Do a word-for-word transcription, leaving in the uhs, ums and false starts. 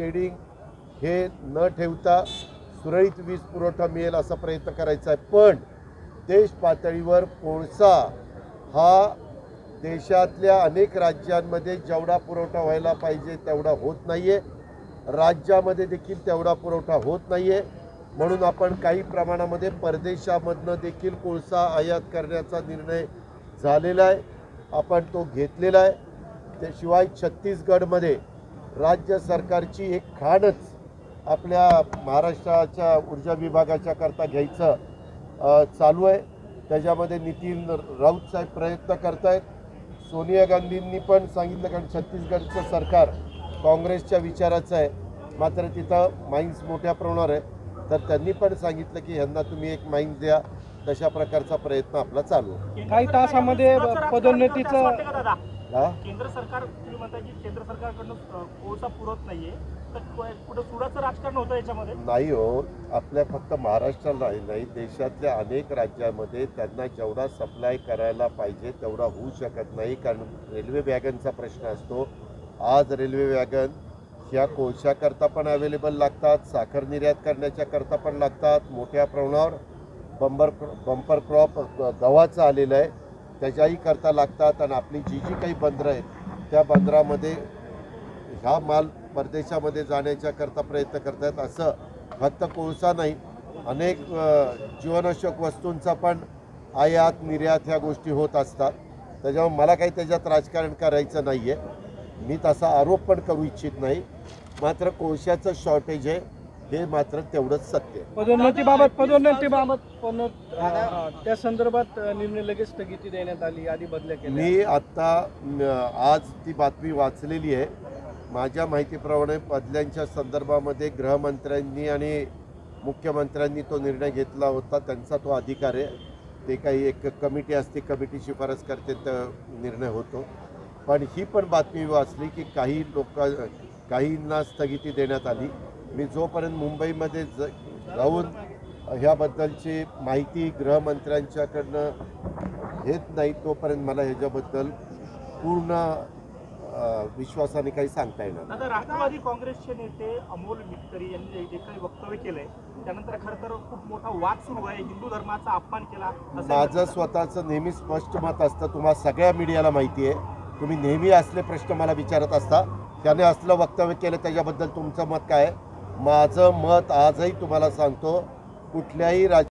Shading हे न ठेवता सुरळीत वीज पुरवठा मिळेल असा प्रयत्न करायचा आहे। पण देश पातळीवर कोळसा हा देशातल्या अनेक राज्यांमध्ये जेवढा पुरवठा व्हायला पाहिजे तेवढा होत नाहीये, राज्यामध्ये देखील तेवढा पुरवठा होत नाहीये। म्हणून आपण काही प्रमाणामध्ये परदेशामधनं देखील कोळसा आयात करण्याचा निर्णय झालेला आहे, आपण तो घेतलेला आहे। त्याशिवाय छत्तीसगडमध्ये राज्य सरकारची एक खाणच आपल्या महाराष्ट्राच्या ऊर्जा विभागाच्या करता घ्यायचं चालू आहे। त्याच्यामध्ये नितीन राऊत साहेब प्रयत्न करत आहेत। सोनिया गांधींनी पण सांगितलं, कारण छत्तीसगडचं सरकार काँग्रेसच्या विचाराचं आहे, मात्र तिथं माइन्स मोठ्या प्रमाणावर आहे, तर त्यांनी पण सांगितलं की ह्यांना तुम्ही एक माइन्स द्या। तशा प्रकारचा प्रयत्न आपला चालू आहे। काही तासामध्ये पदोन्नतीचं केंद्र सरकार तुम्ही म्हणता की केंद्र सरकारकडून कोळसा पुरवत नाहीये, तर कुठं सुडाचं राजकारण होतं याच्यामध्ये? नाही हो, आपल्या फक्त महाराष्ट्राला नाही, देशातल्या अनेक राज्यामध्ये त्यांना जेवढा सप्लाय करायला पाहिजे तेवढा होऊ शकत नाही, कारण रेल्वे वॅगनचा प्रश्न असतो। आज रेल्वे वॅगन ह्या कोळशाकरता पण अवेलेबल लागतात, साखर निर्यात करण्याच्या करता पण लागतात, मोठ्या प्रमाणावर बंपर बंपर क्रॉप गव्हाचं आलेलं आहे त्याच्याही करता लागतात। आणि आपली जी जी काही बंदरं आहेत त्या बंदरामध्ये ह्या माल परदेशामध्ये जाण्याच्या करता प्रयत्न करतात। असं फक्त कोळसा नाही, अनेक जीवनावश्यक वस्तूंचा पण आयात निर्यात ह्या गोष्टी होत असतात। त्याच्यामुळे मला काही त्याच्यात राजकारण करायचं नाही आहे, मी तसा आरोप पण करू इच्छित नाही, मात्र कोळशाचं शॉर्टेज आहे हे मात्र तेवढंच सत्य आहे। पदोन्नतीबाबत पदोन्नतीबाबत पण त्या संदर्भात निर्णय लगेच स्थगिती देण्यात आली, आधी बदल्या केल्या। मी आत्ता आज ती बातमी वाचलेली आहे। माझ्या माहितीप्रमाणे बदल्यांच्या संदर्भामध्ये गृहमंत्र्यांनी आणि मुख्यमंत्र्यांनी तो निर्णय घेतला होता, त्यांचा तो अधिकार आहे। ते काही एक कमिटी असते, कमिटी शिफारस करते तर निर्णय होतो। पण ही पण बातमी वाचली की काही लोक काहींना स्थगिती देण्यात आली। मी जोपर्यंत मुंबईमध्ये ज जाऊन ह्याबद्दलची माहिती गृहमंत्र्यांच्याकडनं घेत नाही तोपर्यंत मला ह्याच्याबद्दल पूर्ण विश्वासाने काही सांगता येणार। आता राष्ट्रवादी काँग्रेसचे नेते अमोल मिटकरी यांनी जे काही वक्तव्य केलंय त्यानंतर खरं तर खूप मोठा वाद सुरू आहे, हिंदू धर्माचा अपमान केला। माझं स्वतःचं नेहमी स्पष्ट मत असतं, तुम्हाला सगळ्या मीडियाला माहिती आहे, तुम्ही नेहमी असले प्रश्न मला विचारत असता। त्याने असलं वक्तव्य केलं त्याच्याबद्दल तुमचं मत काय आहे? माझं मत आजही तुम्हाला सांगतो, कुठल्याही राज